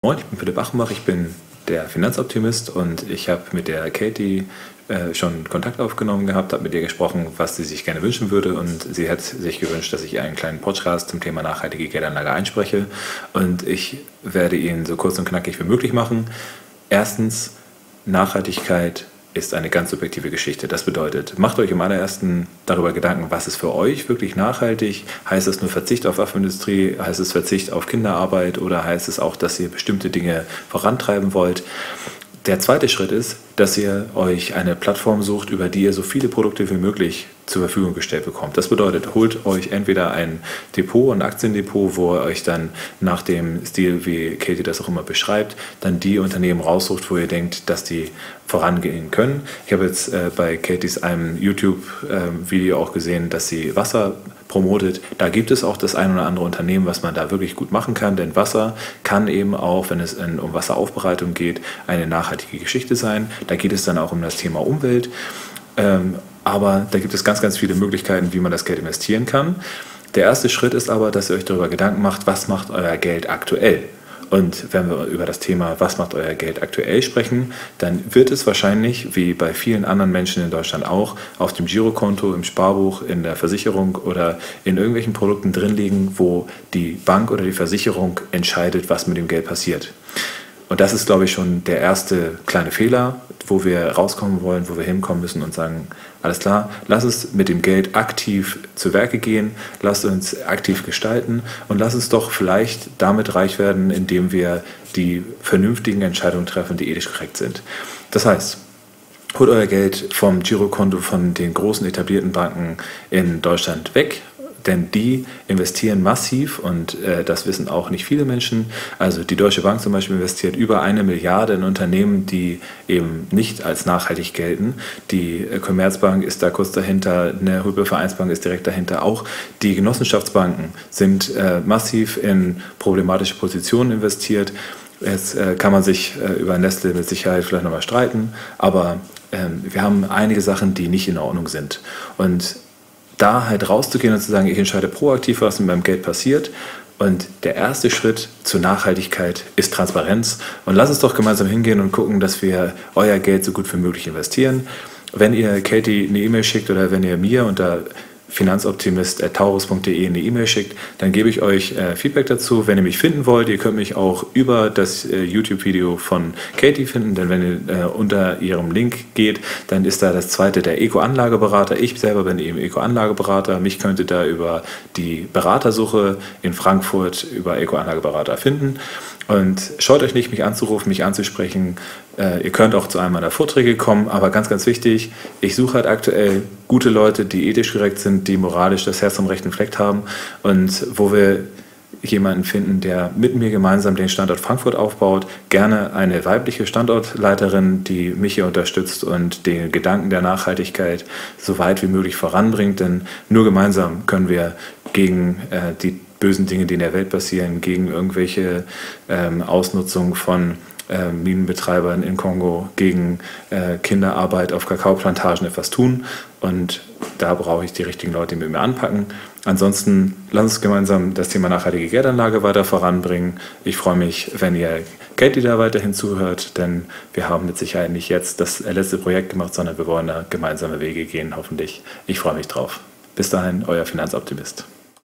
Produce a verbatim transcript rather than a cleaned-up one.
Moin, ich bin Philipp Achenbach, ich bin der Finanzoptimist und ich habe mit der Katie äh, schon Kontakt aufgenommen gehabt, habe mit ihr gesprochen, was sie sich gerne wünschen würde, und sie hat sich gewünscht, dass ich einen kleinen Podcast zum Thema nachhaltige Geldanlage einspreche, und ich werde ihn so kurz und knackig wie möglich machen. Erstens, Nachhaltigkeit ist eine ganz subjektive Geschichte. Das bedeutet, macht euch im allerersten darüber Gedanken, was ist für euch wirklich nachhaltig. Heißt es nur Verzicht auf Waffenindustrie? Heißt es Verzicht auf Kinderarbeit? Oder heißt es auch, dass ihr bestimmte Dinge vorantreiben wollt? Der zweite Schritt ist, dass ihr euch eine Plattform sucht, über die ihr so viele Produkte wie möglich zur Verfügung gestellt bekommt. Das bedeutet, holt euch entweder ein Depot, ein Aktiendepot, wo ihr euch dann nach dem Stil, wie Katie das auch immer beschreibt, dann die Unternehmen raussucht, wo ihr denkt, dass die vorangehen können. Ich habe jetzt äh, bei Katies einem YouTube-Video äh, auch gesehen, dass sie Wasser promotet. Da gibt es auch das ein oder andere Unternehmen, was man da wirklich gut machen kann, denn Wasser kann eben auch, wenn es in, um Wasseraufbereitung geht, eine nachhaltige Geschichte sein. Da geht es dann auch um das Thema Umwelt. Ähm, aber da gibt es ganz, ganz viele Möglichkeiten, wie man das Geld investieren kann. Der erste Schritt ist aber, dass ihr euch darüber Gedanken macht, was macht euer Geld aktuell? Und wenn wir über das Thema, was macht euer Geld aktuell, sprechen, dann wird es wahrscheinlich, wie bei vielen anderen Menschen in Deutschland auch, auf dem Girokonto, im Sparbuch, in der Versicherung oder in irgendwelchen Produkten drin liegen, wo die Bank oder die Versicherung entscheidet, was mit dem Geld passiert. Und das ist, glaube ich, schon der erste kleine Fehler, wo wir rauskommen wollen, wo wir hinkommen müssen und sagen, alles klar, lass uns mit dem Geld aktiv zu Werke gehen, lass uns aktiv gestalten und lass uns doch vielleicht damit reich werden, indem wir die vernünftigen Entscheidungen treffen, die ethisch korrekt sind. Das heißt, holt euer Geld vom Girokonto von den großen etablierten Banken in Deutschland weg, denn die investieren massiv, und äh, das wissen auch nicht viele Menschen. Also die Deutsche Bank zum Beispiel investiert über eine Milliarde in Unternehmen, die eben nicht als nachhaltig gelten. Die äh, Commerzbank ist da kurz dahinter, eine Hypo-Vereinsbank ist direkt dahinter. Auch die Genossenschaftsbanken sind äh, massiv in problematische Positionen investiert. Jetzt äh, kann man sich äh, über Nestle mit Sicherheit vielleicht nochmal streiten, aber äh, wir haben einige Sachen, die nicht in Ordnung sind. Und da halt rauszugehen und zu sagen, ich entscheide proaktiv, was mit meinem Geld passiert. Und der erste Schritt zur Nachhaltigkeit ist Transparenz. Und lasst uns doch gemeinsam hingehen und gucken, dass wir euer Geld so gut wie möglich investieren. Wenn ihr Katie eine E-Mail schickt oder wenn ihr mir unter finanzoptimist at taurus punkt de eine E-Mail schickt, dann gebe ich euch äh, Feedback dazu. Wenn ihr mich finden wollt, ihr könnt mich auch über das äh, YouTube-Video von Katie finden, denn wenn ihr äh, unter ihrem Link geht, dann ist da das zweite der Eco-Anlageberater. Ich selber bin eben Eco-Anlageberater. Mich könnt ihr da über die Beratersuche in Frankfurt über Eco-Anlageberater finden. Und scheut euch nicht, mich anzurufen, mich anzusprechen. Äh, ihr könnt auch zu einem meiner Vorträge kommen, aber ganz, ganz wichtig, ich suche halt aktuell gute Leute, die ethisch korrekt sind, die moralisch das Herz am rechten Fleck haben, und wo wir jemanden finden, der mit mir gemeinsam den Standort Frankfurt aufbaut, gerne eine weibliche Standortleiterin, die mich hier unterstützt und den Gedanken der Nachhaltigkeit so weit wie möglich voranbringt, denn nur gemeinsam können wir gegen äh, die bösen Dinge, die in der Welt passieren, gegen irgendwelche ähm, Ausnutzung von äh, Minenbetreibern in Kongo, gegen äh, Kinderarbeit auf Kakaoplantagen etwas tun. Und da brauche ich die richtigen Leute, die mit mir anpacken. Ansonsten lasst uns gemeinsam das Thema nachhaltige Geldanlage weiter voranbringen. Ich freue mich, wenn ihr Katie da weiterhin zuhört, denn wir haben mit Sicherheit nicht jetzt das letzte Projekt gemacht, sondern wir wollen da gemeinsame Wege gehen, hoffentlich. Ich freue mich drauf. Bis dahin, euer Finanzoptimist.